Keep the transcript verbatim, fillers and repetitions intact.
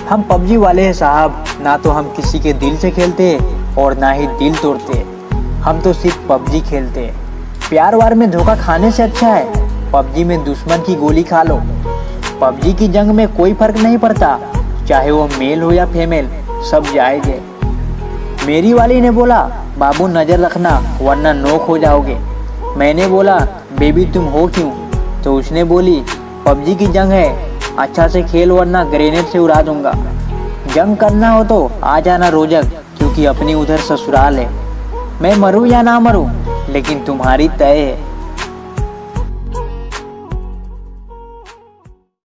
हम पबजी वाले हैं साहब, ना तो हम किसी के दिल से खेलते और ना ही दिल तोड़ते। हम तो सिर्फ पबजी खेलते। प्यार वार में धोखा खाने से अच्छा है पबजी में दुश्मन की गोली खा लो। पबजी की जंग में कोई फर्क नहीं पड़ता, चाहे वो मेल हो या फीमेल, सब जायज है। मेरी वाली ने बोला बाबू नज़र रखना वरना नोक हो जाओगे। मैंने बोला बेबी तुम हो क्यों? तो उसने बोली पबजी की जंग है, अच्छा से खेल वरना ग्रेनेड से उड़ा दूंगा। जंग करना हो तो आ जाना रोजक, क्योंकि अपनी उधर ससुराल है। मैं मरूं या ना मरूं लेकिन तुम्हारी तय है।